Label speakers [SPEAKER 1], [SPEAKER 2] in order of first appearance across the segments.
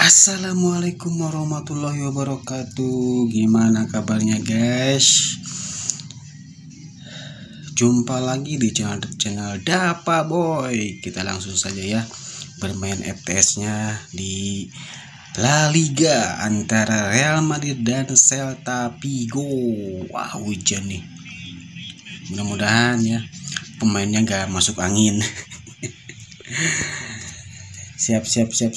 [SPEAKER 1] Assalamualaikum warahmatullahi wabarakatuh. Gimana kabarnya guys? Jumpa lagi di channel Dapa Boy. Kita langsung saja ya bermain FTS-nya di La Liga antara Real Madrid dan Celta Vigo. Wah, hujan nih. Mudah-mudahan ya pemainnya gak masuk angin. Siap.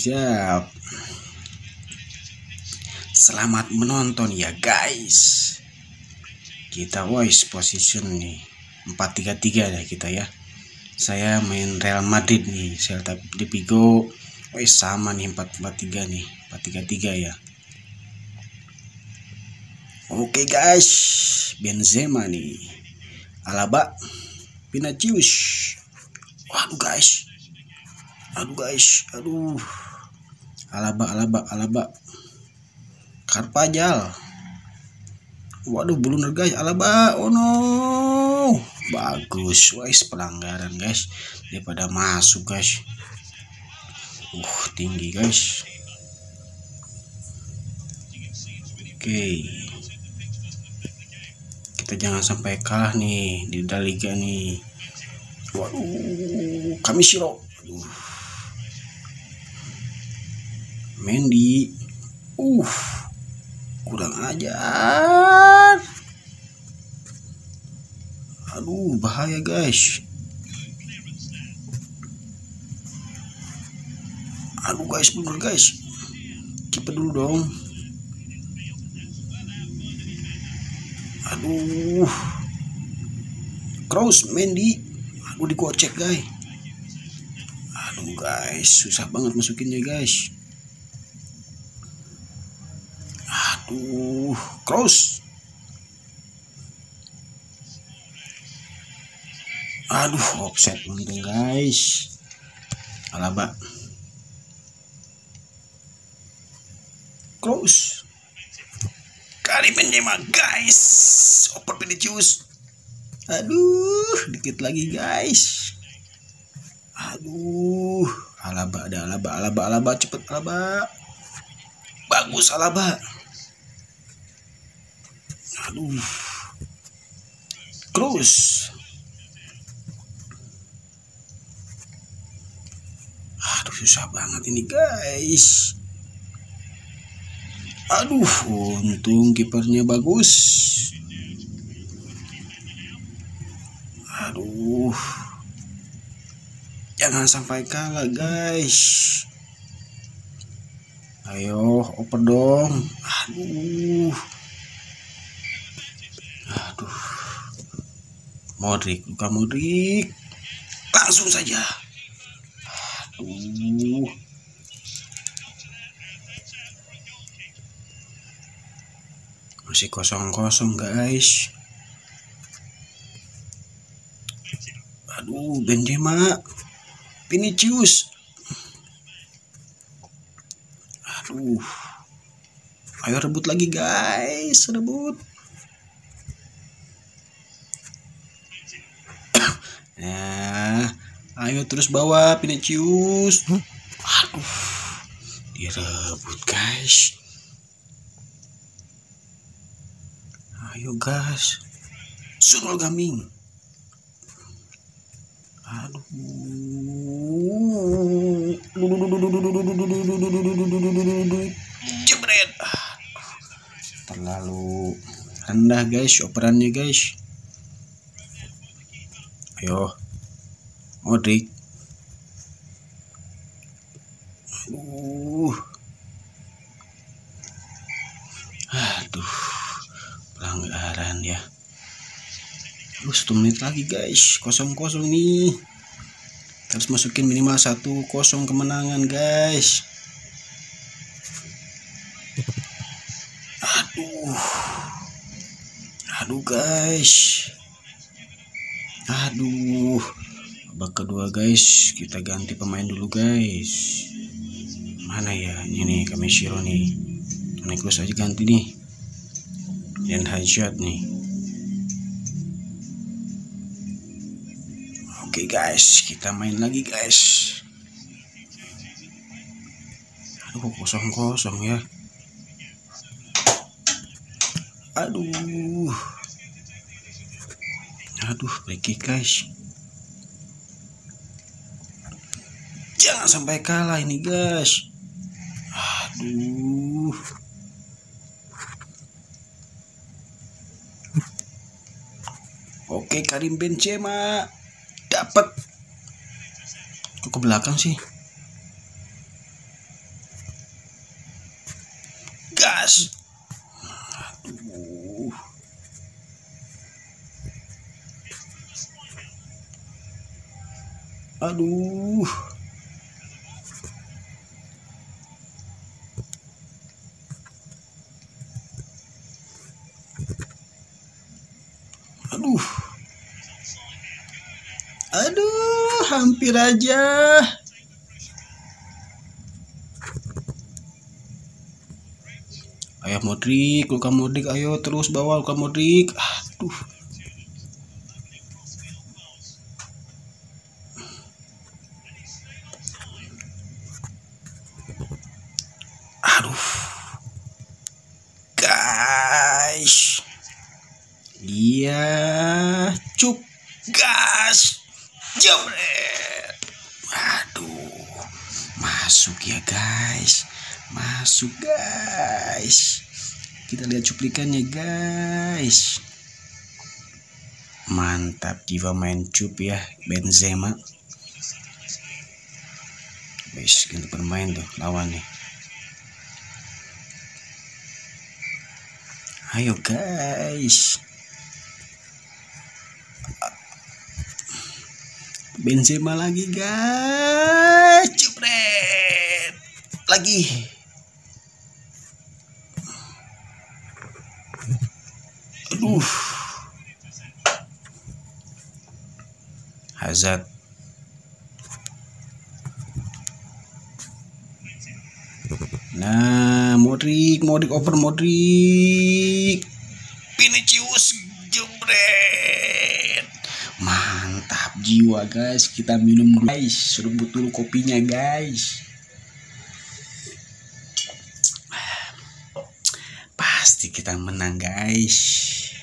[SPEAKER 1] Selamat menonton ya guys. Kita voice position nih 4-3-3 ya kita ya. Saya main Real Madrid nih, Celta Vigo. Sama nih 4-4-3 nih, 4-3-3 ya. Oke guys, Benzema nih, Alaba, Vinicius. Aduh guys, Alaba. Carvajal. Waduh, blunder guys, Alaba. Oh no. Bagus, guys, pelanggaran guys. Daripada masuk guys. Tinggi guys. Oke. Kita jangan sampai kalah nih di La Liga nih. Waduh, Kamisiro. Mendy. Kurang ajar. Aduh, bahaya guys. Aduh guys, bener guys. Kiper dulu dong. Aduh. Kroos, Mendy. Aduh, dikocek guys. Aduh guys, susah banget masukinnya guys. Kroos. Aduh, offset untung guys. Alaba. Kroos. Kali Benzema guys. Oper Vinicius. Aduh, dikit lagi guys. Aduh, Alaba cepet Alaba. Bagus Alaba. Aduh, Kroos. Aduh, susah banget ini guys. Aduh, untung kipernya bagus. Aduh, jangan sampai kalah guys. Ayo, oper dong. Aduh. Luka Modric. Langsung saja. Aduh. Masih kosong guys. Aduh, Benzema. Vinicius. Aduh. Ayo rebut lagi guys, rebut. Nah, ayo terus bawa Vinicius. Aduh, direbut guys. Ayo guys, Sunul Gaming. Aduh, jebret. Terlalu rendah guys operannya guys. Ayo, Modric. Aduh, pelanggaran ya. 1 menit lagi guys, 0-0 nih. Harus masukin minimal 1-0 kemenangan guys. Aduh guys. Aduh, babak kedua guys, kita ganti pemain dulu guys. Mana ya? Ini nih Kamisiro nih. Kroos aja ganti nih. Dan headshot nih. Oke guys, kita main lagi guys. Aduh, kosong ya. Aduh, free kick guys. Jangan sampai kalah ini guys. Aduh. Oke, Karim Benzema dapat. Kok ke belakang sih? Gas. Aduh. Aduh. Aduh, hampir aja. Ayo Modric, Luka Modric, ayo terus bawa Luka Modric. Aduh. Aduh. Guys. Iya, cuk. Gas. Jebret. Aduh. Masuk ya guys. Masuk guys. Kita lihat cuplikannya guys. Mantap jiwa main cup ya Benzema. Wis, kita bermain tuh lawannya. Ayo guys. Benzema lagi guys. Jebret. Lagi. Aduh. Hazard. Nah, Modric over Modric. Vinicius jebret. Mantap jiwa guys. Kita minum dulu guys. Seruput dulu kopinya guys. Pasti kita menang guys.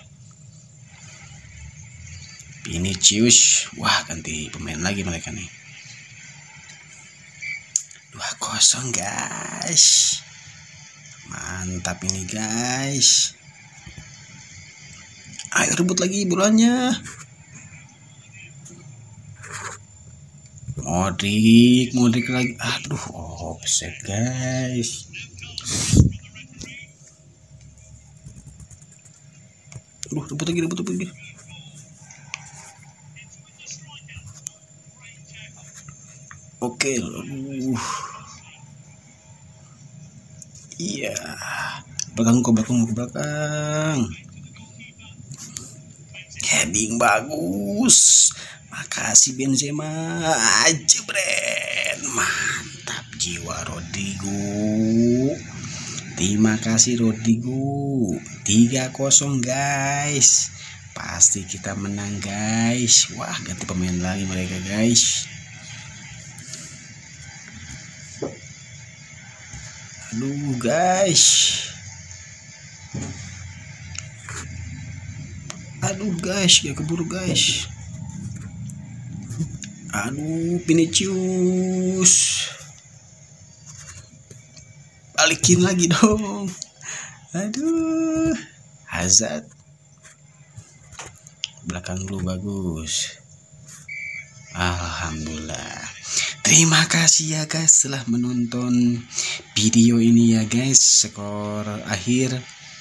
[SPEAKER 1] Vinicius. Wah, ganti pemain lagi mereka nih. 2-0 guys. Mantap ini guys. Ayo rebut lagi bolanya. Modric lagi. Aduh, offset guys. Aduh, rebut lagi. Oke, iya. Belakang. Heading bagus. Makasih Benzema. Jebret. Mantap jiwa Rodrigo. Terima kasih Rodrigo. 3-0 guys. Pasti kita menang guys. Wah, ganti pemain lagi mereka guys. Aduh guys, ya keburu guys. Aduh, Vinicius. Balikin lagi dong. Aduh. Hazard. Belakang dulu bagus. Alhamdulillah. Terima kasih ya guys telah menonton video ini ya guys. Skor akhir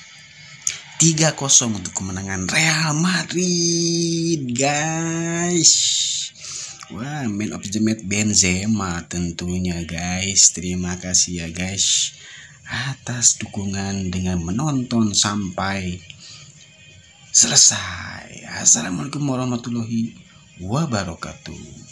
[SPEAKER 1] 3-0 untuk kemenangan Real Madrid guys. Wah, man of the match Benzema tentunya guys. Terima kasih ya guys atas dukungan dengan menonton sampai selesai. Assalamualaikum warahmatullahi wabarakatuh.